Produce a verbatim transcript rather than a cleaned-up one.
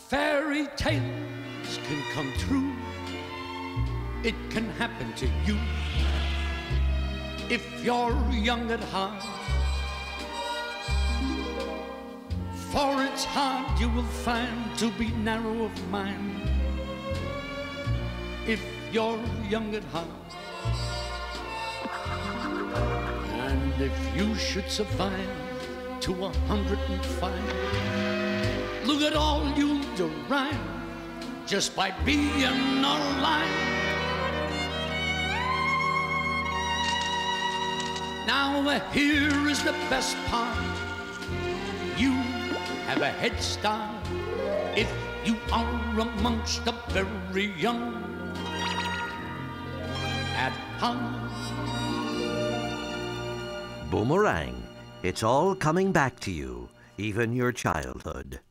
Fairy tales can come true. It can happen to you if you're young at heart. For it's hard you will find to be narrow of mind if you're young at heart. And if you should survive to a hundred and five, look at all you'll derive just by being alive. Now here is the best part. You have a head start if you are amongst the very young at heart. Boomerang. It's all coming back to you, even your childhood.